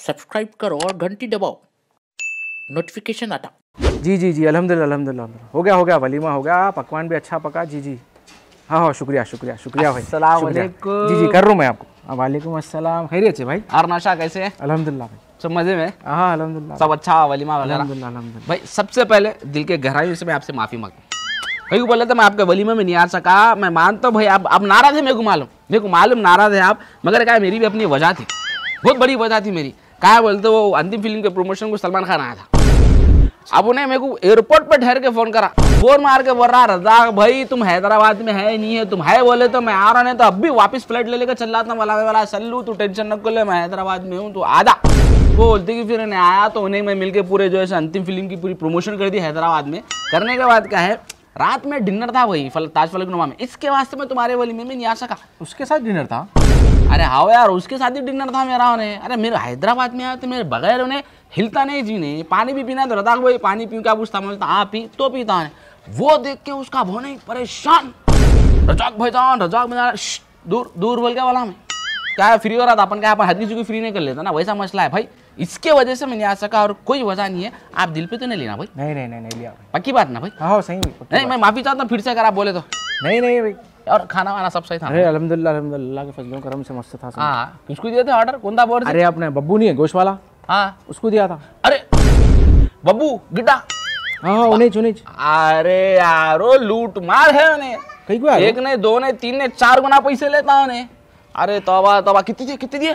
Subscribe करो और घंटी दबाओ, नोटिफिकेशन आता। जी जी जी, अल्हम्दुलिल्लाह अल्हम्दुलिल्लाह, हो गया वलीमा हो गया, पकवान भी अच्छा पका। जी जी, हाँ शुक्रिया शुक्रिया शुक्रिया भाई। अस्सलाम वालेकुम। जी जी, कर रहा हूँ मैं आपको। वालेकुम अस्सलाम, खैरियत से भाई? और नशा कैसे है? अल्हम्दुलिल्लाह भाई, सब मजे में? हाँ अल्हम्दुलिल्लाह, सब अच्छा, वलीमा वगैरह? अल्हम्दुलिल्लाह अल्हम्दुलिल्लाह। भाई सबसे पहले दिल के गहराइयों से मैं आपसे माफी मांगता हूँ। भाई बोले तो मैं आपके वलीमे में नहीं आ सका, मैं मानता हूँ भाई आप नाराज है, मेरे को मालूम नाराज है आप, मगर क्या मेरी भी अपनी वजह थी, बहुत बड़ी वजह थी मेरी। क्या बोलते वो अंतिम फिल्म के प्रमोशन को सलमान खान आया था, अब उन्हें मेरे को एयरपोर्ट पे ठहर के फोन करा, फोन मार के बोल रहा रज़ाक भाई तुम हैदराबाद में है नहीं है, तुम है बोले तो मैं आ रहा, नहीं तो अब भी वापस फ्लाइट ले लेकर चल रहा था। वाला सल्लू तू टेंशन न कर ले, मैं हैदराबाद में हूँ, तो आधा वो बोलती कि फिर उन्हें आया तो उन्हें मैं मिलके पूरे जो है अंतिम फिल्म की पूरी प्रमोशन कर दी हैदराबाद में। करने के बाद क्या है, रात में डिनर था वही ताज फलकनुमा में, इसके वास्ते मैं तुम्हारे वलीमे में नहीं आ सका। उसके साथ डिनर था? अरे हाँ यार, उसके साथ ही डिनर था मेरा। उन्हें अरे मेरे हैदराबाद में आया तो मेरे बगैर उन्हें हिलता नहीं जी नहीं। पानी भी पीना तो रज़ाक भाई पानी पीऊँ क्या पूछता, मैं बोलता हाँ पी, तो पीता है। वो देख के उसका भाव नहीं परेशान, रज़ाक भाईजान रज़ाक भाईजान दूर दूर बोल के वाला में क्या है, फ्री हो रहा था अपन, क्या अपन हर किसी को फ्री नहीं कर लेता ना, वैसा मसला है भाई। इसके वजह से मैं नहीं आ सका और कोई वजह नहीं है, आप दिल पे तो नहीं लेना भाई। नहीं नहीं नहीं लिया भाई, पक्की बात ना भाई? हाँ सही नहीं, मैं माफी चाहता हूँ फिर से अगर आप बोले तो। नहीं नहीं भाई, और खाना वाना सब सही था? अरे अल्हम्दुलिल्लाह अल्हम्दुलिल्लाह के फजलों करम से मस्त था। हाँ, किसको दिए थे ऑर्डर, कौन था बोर्ड? अरे अपने बब्बू नहीं है गोश्त वाला, हाँ उसको दिया था। अरे बब्बू गिड्डा, हाँ उन्हें। अरे यारो लूट मार है उन्हें, कहीं को एक ने दो ने तीन ने चार गुना पैसे लेता उन्हें। अरे तौबा तौबा, कितने दिए?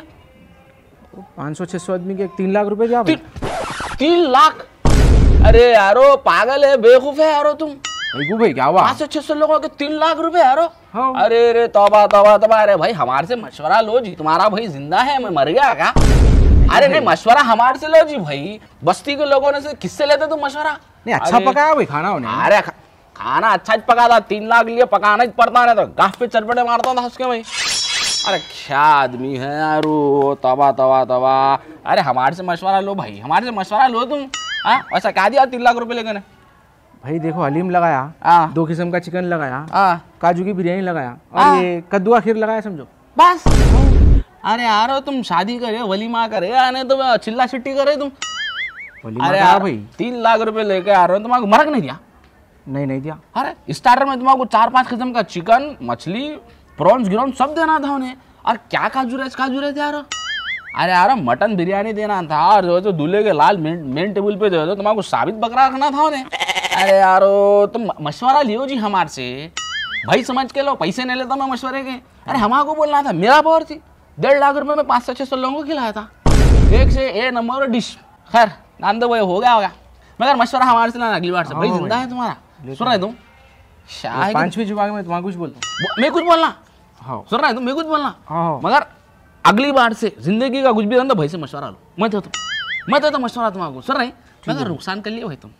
500-600 आदमी के 3 लाख रुपए दिया भाई। 3 लाख? अरे यारो पागल है, बेवकूफ है यारो तुम। भाई क्या हुआ? 500-600 लोगों के 3 लाख रुपए यारो? हाँ। अरे तौबा तौबा तौबा, अरे भाई हमारे से मशवरा लो जी, तुम्हारा भाई जिंदा है, मैं मर गया क्या? अरे नहीं, मशवरा हमारे से लो जी भाई, बस्ती के लोगों ने से किससे लेते तुम मशवरा? नहीं अच्छा पकाया भाई खाना उन्हें? अरे खाना अच्छा ही पका था, 3 लाख लिए पकाना ही पड़ता, नहीं तो गाफ पे चरपटे मारता था उसके भाई। अरे क्या आदमी है यारो, तवा तवा तवा। अरे हमारे से मशवरा लो भाई, हमारे से मशवरा लो तुम। हाँ ऐसा क्या दिया 3 लाख रुपए लेकर? भाई देखो हलीम लगाया, 2 किस्म का चिकन लगाया, काजू की बिरयानी लगाया और ये कद्दुआ खीर लगाया, समझो बस। अरे यारो तुम शादी करे, वलीमा करे, आने तो चिल्ला चिट्टी करे तुम। अरे यार भाई 3 लाख रुपए लेके आ रहे हो, तुम्हारे मरक नहीं दिया? नहीं दिया। अरे स्टार्टर में तुम्हारे 4-5 किस्म का चिकन, मछली, प्रॉन्स गिरॉन सब देना था उन्हें, और क्या काजू रहते यार। अरे यार मटन बिरयानी देना था, और जो दूल्हे के लाल मेन टेबल पे जो तुम्हारे साबित बकरा रखना था उन्हें। अरे यारो तुम मशवरा लियो जी हमारे से, भाई समझ के लो, पैसे नहीं लेता मैं मशवरे के। अरे हमारे को बोलना था, मेरा पावर थी 1.5 लाख रुपए में 500-600 लोगों को खिलाया था, एक से ए नंबर डिश। खैर नाम तो वो हो गया, मगर मशवरा हमारे से लाना अगली बार से, भाई जिंदा है तुम्हारा। सुन रहे तुम? 5वीं जुबान में तुम्हारा कुछ बोलता, मैं कुछ बोलना? हाँ सुन रहे तुम? मैं कुछ बोलना, हाँ। मगर अगली बार से जिंदगी का कुछ भी रहता भाई से मशवरा लो, मैं तो मशवरा तुम्हारा। सुन रहे? मगर नुकसान कर लिया भाई तुम।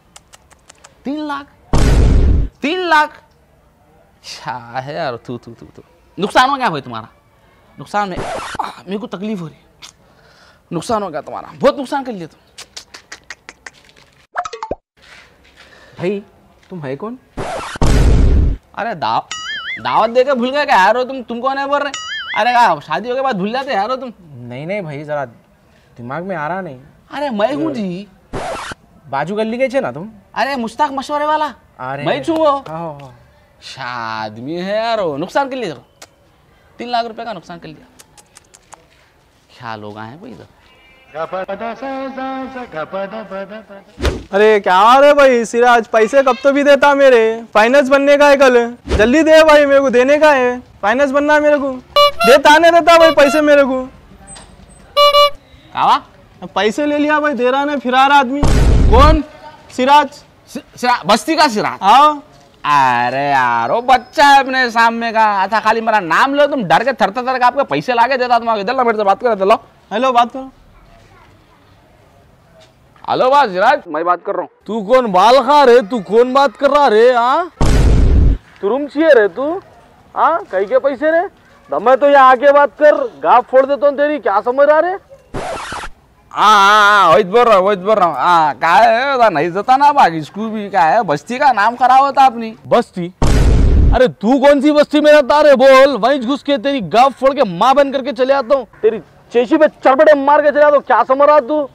3 लाख क्या है यार, तू नुकसान हो गया भाई तुम्हारा। नुकसान में मेरे को तकलीफ हो रही, नुकसान हो गया तुम्हारा, बहुत नुकसान कर लिया तुम। भाई तुम है कौन? अरे दावत देके भूल गए क्या यारो तुम कौन है बोल रहे? अरे क्या शादियों के बाद भूल जाते यारो तुम? नहीं भाई जरा दिमाग में आ रहा नहीं। अरे मैं हूँ जी, बाजू गली के ना तुम? अरे मुश्ताक मशवरे वाला, मैं छू वो। आदमी है यारो, नुकसान कर लिया 3 लाख रुपए का नुकसान कर लिया। क्या लोग आए भाई इधर? अरे क्या रे भाई सिराज, पैसे कब तो भी देता मेरे, फाइनेंस बनने का है कल, जल्दी दे भाई, मेरे को देने का है, फाइनेंस बनना है मेरे को, देता नहीं देता भाई पैसे मेरे को। कावा पैसे ले लिया भाई, दे रहा नहीं, फिरा रहा आदमी। कौन? सिराज। बस्ती का सिराज? हाँ। अरे यार वो बच्चा है अपने सामने का, अच्छा खाली मेरा नाम लो, तुम डर के थर के आपके पैसे लाके देता तुम्हारे। इधर मेरे से बात कर, लो हेलो बात करो। हेलो बात सिराज, मैं बात कर रहा हूँ। तू कौन बाल खा रे, तू कौन बात कर रहा रे? हाँ तू रूम चाहिए रे तू? हाँ कहीं के पैसे रे? दमे तो यहाँ आके बात कर, गाफ फोड़ देता हूँ तेरी, क्या समझ रहा रे? हाँ वही बोल रहा हूँ। हाँ क्या है नहीं जता ना बाग, इसको भी क्या है बस्ती का नाम खराब होता अपनी। बस्ती? अरे तू कौन सी बस्ती में रहता रे बोल, वहीं घुस के तेरी गाफ फोड़ के माँ बन करके चले आता हूँ, तेरी चेशी पे चरबड़े मार के चला तो क्या समझ रहा तू?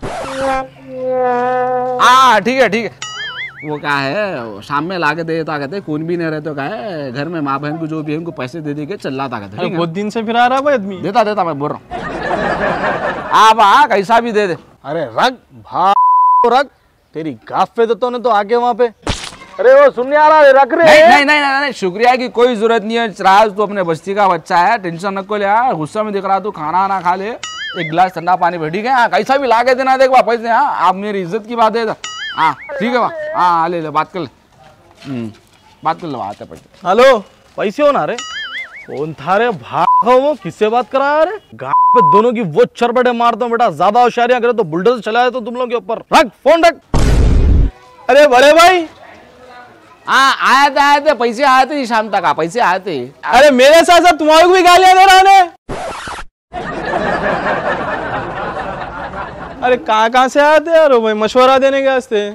हाँ ठीक है ठीक है। वो क्या है शाम में ला के दे देता, कहते कौन भी नहीं रहते, क्या है घर में माँ बहन को जो भी है उनको पैसे दे दे के चल रहा था, कहते बहुत दिन से फिर आ रहा भाई आदमी। देता देता मैं बोल रहा हूँ। आप कैसा भी दे दे। अरे रख तेरी गाफ पे देता ने तो आगे वहाँ पे। अरे वो सुनने आ रहा है, रख रहे नहीं नहीं नहीं नहीं शुक्रिया की कोई जरूरत नहीं है। राज तू अपने बस्ती का बच्चा है, टेंशन न को ले यार, गुस्सा में दिख रहा तू, खाना ना खा ले, एक गिलास ठंडा पानी बैठी गया, कैसा भी ला के देना देख वापस से। हाँ आप मेरी इज्जत की बात है। हाँ ठीक है हाँ ले ले बात कर ले, बात कर लो आते पैसे। हेलो पैसे हो ना रे? कौन था रे भाग वो, किससे बात करा रे? गाँव पे दोनों की वो चरबड़े मार दो बेटा, ज्यादा होशियारियां करे तो बुलडोजर चलाए तो तुम लोग के ऊपर। रख फोन रख। अरे बड़े भाई हाँ आए थे पैसे आए थे शाम तक, पैसे आए थे। अरे मेरे साथ साथ तुम्हारे को भी गालियां दे रहा है। अरे कहाँ से आए थे यार भाई मशवरा देने के वास्ते?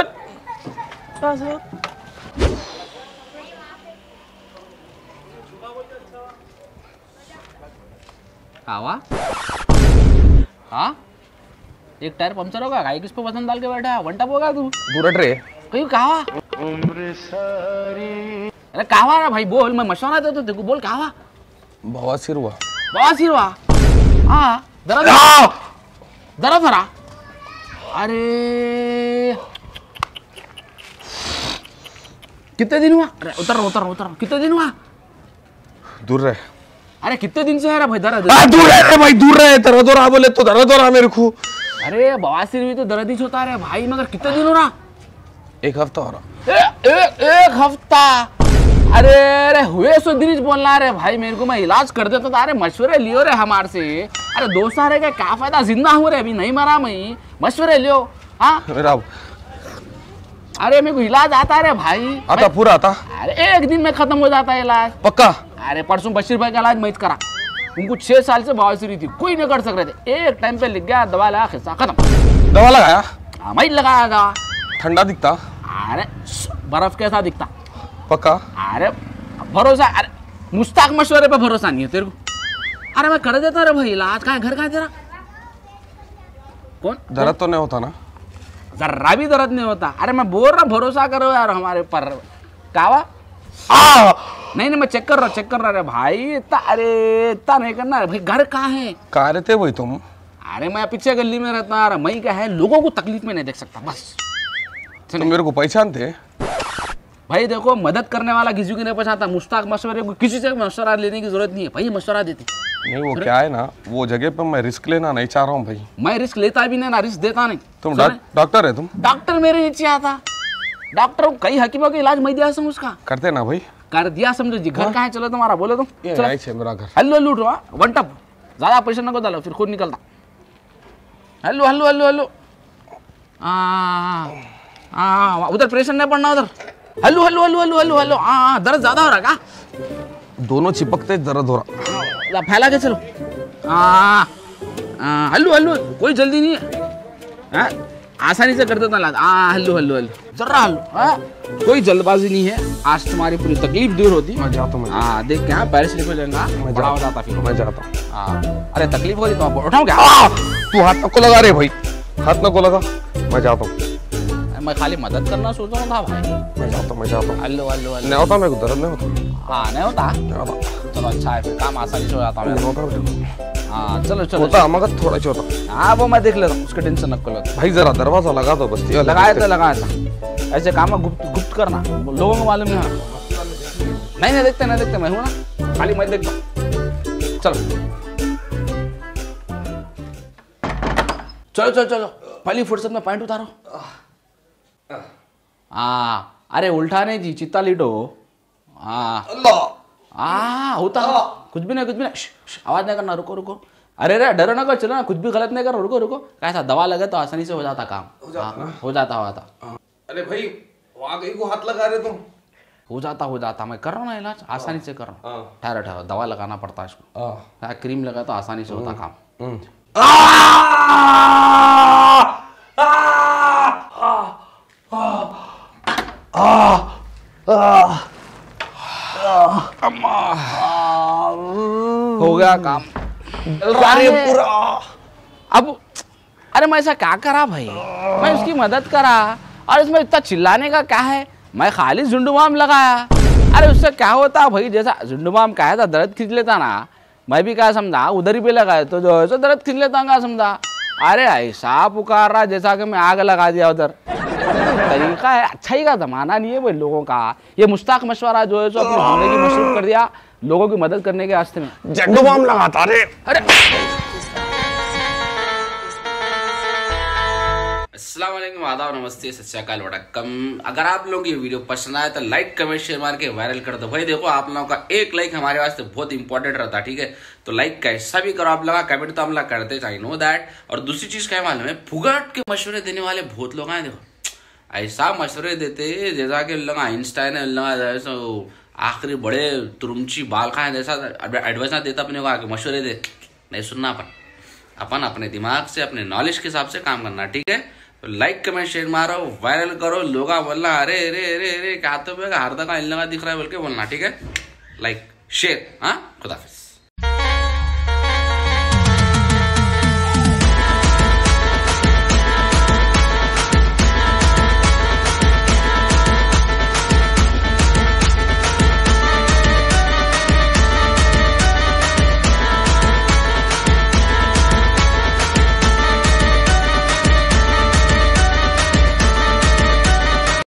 कावा हाँ एक टायर पंचर होगा, गाय किस पे वजन डाल के बैठा है, वन टप होगा तू दूर रे कहीं कावा। अरे कावा ना भाई बोल, मैं मशवरा देता तेरे को, बोल कावा। बवासीर हुआ। बवासीर हुआ? हाँ दर्द दर्द हो रहा? अरे कितने दिन हुआ? अरे उतर कितने दिन हुआ? दूर रहे। अरे कितने दिन से है भाई दर्द? दूर रहे भाई, दूर रहे। दर्द हो रहा बोले तो दर्द हो रहा मेरे को। अरे बवासीर हुई तो दर्द ही होता है भाई, मगर कितने दिन हो रहा? एक हफ्ता हो रहा। एक हफ्ता? अरे हुए सो दिन बोलना रे भाई, मेरे को मैं इलाज कर देता था। अरे मशवरे लियो रे हमारे से। अरे दोस्त रहे का क्या फायदा, जिंदा हूँ रे अभी, नहीं मरा मैं, मशवरे लियो। हाँ अरे मेरे को इलाज आता रे भाई, आता पूरा आता। अरे एक दिन में खत्म हो जाता है इलाज पक्का। अरे परसों बशीर भाई का इलाज मैं करा, उनको 6 साल से बवासीर थी, कोई नहीं कर सक रहे थे। एक टाइम पे लिख गया, दवा लगा, खिस्सा खत्म। दवा लगाया? हाँ मैं लगाया दवा। ठंडा दिखता? अरे बर्फ कैसा दिखता? पक्का? अरे भरोसा, अरे मुश्ताक मशवरे पे भरोसा नहीं है तेरे को? अरे मैं कर देता रे भाई इलाज, कहाँ घर कहाँ तेरा? कौन? दर्द तो नहीं होता ना? जर्रा भी दर्द नहीं होता। अरे मैं बोल रहा भरोसा करो यार हमारे पर। कावा नहीं मैं चेक कर रहा रे भाई, इतना नहीं करना रे भाई। घर कहाँ है? कहाँ रहते भाई तुम? अरे मैं पीछे गली में रहता। अरे मैं क्या है, लोगों को तकलीफ में नहीं देख सकता बस। तुम मेरे को पहचानते? भाई देखो मदद करने वाला किसी को नहीं पहचानता। मुश्ताक मशवरे को किसी से मशवरा लेने की जरूरत नहीं है भाई, मशवरा देती नहीं। वो क्या है ना, वो जगह पर मैं रिस्क लेना नहीं चाह रहा हूँ भाई। मैं रिस्क लेता भी नहीं ना, रिस्क देता नहीं। तुम डॉक्टर है? तुम डॉक्टर मेरे नीचे आता, डॉक्टर कई हकीमों का इलाज मैं दिया समझ उसका करते ना भाई? कर दिया समझो जी। घर कहाँ है चलो तुम्हारा, बोलो तुम। मेरा घर। हेलो लूट रहा वन टप, ज्यादा पैसे न को डालो फिर खुद निकलता। हेलो हेलो हेलो हेलो उधर प्रेशर नहीं पड़ना उधर। Hello hello hello hello hello hello दर्द ज्यादा हो रहा का? दोनों चिपकते दर्द हो रहा। फैला के चलो। हेलो हेलो कोई जल्दी नहीं है, आसानी से कर देता इलाज। हेलो हेलो हेलो जरा हेलो, कोई जल्दबाजी नहीं है। आज तुम्हारी पूरी तकलीफ दूर होती। मैं जाता हूँ। देख के पैरिस लिखो लेंगा, बड़ा हो जाता फिर। मैं जाता हूँ। अरे तकलीफ होती तो उठाऊं क्या? तू हाथ न को लगा रे भाई, हाथ न को लगा। मैं जाता हूँ। मैं खाली मदद करना सोच रहा था भाई। मैं जाता हूँ। हेलो हेलो हेलो नहीं होता मेरे को, दर्द नहीं होता। नहीं होता? नहीं होता। चलो अच्छा है, फिर काम आसानी से हो जाता है। नहीं होता। चलो चलो होता मगर थोड़ा ही होता। वो मैं देख लेता हूँ, उसके टेंशन न लो भाई। जरा दरवाजा लगा दो बस। लगाया था ऐसे काम में गुप्त करना, लोगों को मालूम नहीं है। नहीं देखते मैं हूँ ना, खाली मैं देखता हूँ। चलो पहली फुर्सत में पॉइंट उतारो। अरे उल्टा नहीं जी, चित्ता लीटो। होता कुछ भी नहीं आवाज नहीं करना, रुको। अरे डरो ना, चलो ना, कुछ भी गलत नहीं करो, रुको। कैसा दवा लगे तो आसानी से हो जाता काम। हो जाता। अरे भाई वहाँ कहीं को हाथ लगा रहे तुम? हो जाता मैं कर रहा हूँ ना इलाज, आसानी से कर रहा हूँ। ठहरो दवा लगाना पड़ता है इसको, क्रीम लगा तो आसानी से होता काम। हो गया काम। जल रहा है पूरा। अब अरे मैं ऐसा क्या करा भाई, मैं उसकी मदद करा और इसमें इतना चिल्लाने का क्या है। मैं खाली झुंडुमाम लगाया। अरे उससे क्या होता भाई, जैसा झुंडुमाम कहा था दर्द खींच लेता ना, मैं भी क्या समझा उधर ही पे लगाया तो जो है दर्द खींच लेता क्या समझा। अरे ऐसा पुकार रहा जैसा कि मैं आग लगा दिया उधर। तरीका है, अच्छाई का जमाना नहीं है भाई लोगों का। ये मुश्ताक मशवरा जो है सो अपनी जिंदगी मशरूफ कर दिया लोगों की मदद करने के रास्ते में। झंडुबाम लगाता रे। अरे अस्सलाम वालेकुम, आदाब, नमस्ते, सत श्री अकाल, वडक्कम। अगर आप लोग ये वीडियो पसंद आए तो लाइक कमेंट शेयर मार के वायरल कर दो भाई। देखो आप लोगों का एक लाइक हमारे वास्ते बहुत इंपॉर्टेंट रहता है, ठीक है। तो लाइक कैसा भी करो आप लोग, कमेंट तो हम लोग करते, आई नो दैट। और दूसरी चीज क्या मालूम है, फुगट के मशवरे देने वाले बहुत लोग हैं। देखो ऐसा मशवरे देते जैसा कि लोग आइंस्टाइन है आखिरी बड़े तुरुमची बाल खाए जैसा एडवाइस ना देता अपने को आके मशवरे दे, नहीं सुनना। अपन अपने दिमाग से अपने नॉलेज के हिसाब से काम करना, ठीक है। तो लाइक कमेंट शेयर मारो, वायरल करो, लोग बोलना अरे अरे अरे अरे क्या तो हर दफा इन लगा दिख रहा है बोल के बोलना, ठीक है। लाइक शेयर, हाँ, खुदाफिज।